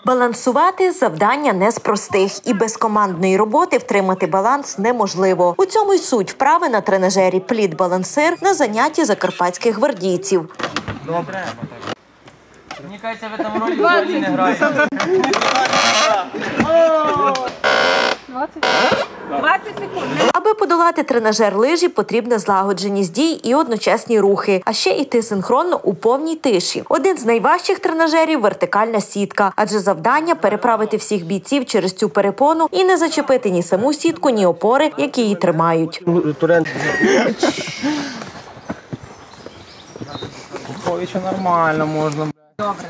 Балансувати – завдання не з простих. І без командної роботи втримати баланс неможливо. У цьому й суть вправи на тренажері «Плід-балансир» на занятті закарпатських гвардійців. Добре. Мені кажеться, ви там ролі взагалі не граєте. 20 секунд. Аби подолати тренажер лижі, потрібна злагодженість дій і одночасні рухи, а ще йти синхронно у повній тиші. Один з найважчих тренажерів – вертикальна сітка, адже завдання – переправити всіх бійців через цю перепону і не зачепити ні саму сітку, ні опори, які її тримають. Повіче нормально можна. Добре.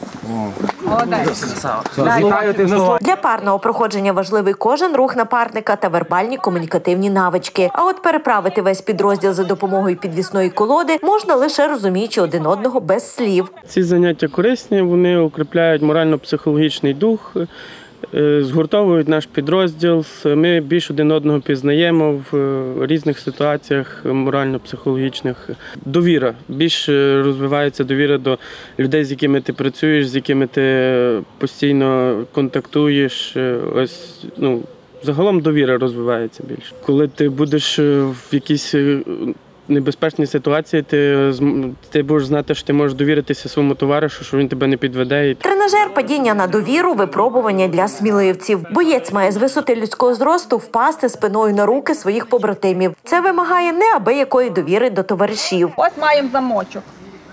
Молодець. Для парного проходження важливий кожен рух напарника та вербальні комунікативні навички. А от переправити весь підрозділ за допомогою підвісної колоди можна лише розуміючи один одного без слів. Ці заняття корисні, вони укріпляють морально-психологічний дух, згуртовують наш підрозділ. Ми більш один одного пізнаємо в різних ситуаціях морально-психологічних. Довіра. Більш розвивається довіра до людей, з якими ти працюєш, з якими ти постійно контактуєш. Ось, загалом довіра розвивається більше. Коли ти будеш в якійсь небезпечній ситуації, ти будеш знати, що ти можеш довіритися своєму товаришу, що він тебе не підведе. Тренажер падіння на довіру – випробування для сміливців. Боєць має з висоти людського зросту впасти спиною на руки своїх побратимів. Це вимагає неабиякої довіри до товаришів. Ось маємо замочок.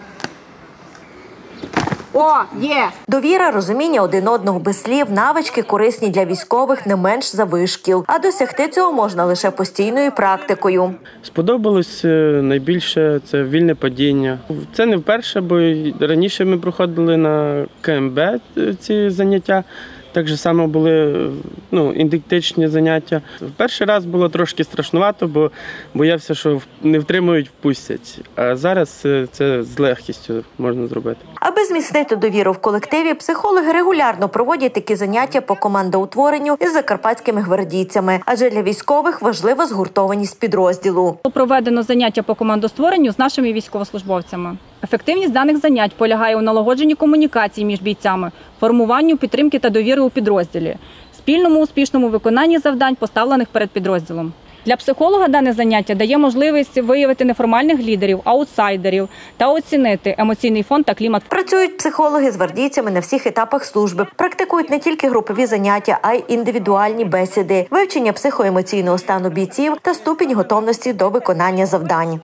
О, є! Довіра, розуміння один одного без слів, навички корисні для військових не менш за вишкіл. А досягти цього можна лише постійною практикою. Сподобалось найбільше це вільне падіння. Це не вперше, бо раніше ми проходили на КМБ ці заняття. Так же само були ідентичні заняття. В перший раз було трошки страшнувато, бо боявся, що не втримують, впустять. А зараз це з легкістю можна зробити. Аби зміцнити довіру в колективі, психологи регулярно проводять такі заняття по командоутворенню із закарпатськими гвардійцями. Адже для військових важлива згуртованість підрозділу. Проведено заняття по командостворенню з нашими військовослужбовцями. Ефективність даних занять полягає у налагодженні комунікації між бійцями, формуванню підтримки та довіри у підрозділі, спільному успішному виконанні завдань, поставлених перед підрозділом. Для психолога дане заняття дає можливість виявити неформальних лідерів, аутсайдерів та оцінити емоційний фон та клімат. Працюють психологи з гвардійцями на всіх етапах служби. Практикують не тільки групові заняття, а й індивідуальні бесіди, вивчення психоемоційного стану бійців та ступінь готовності до виконання завдань.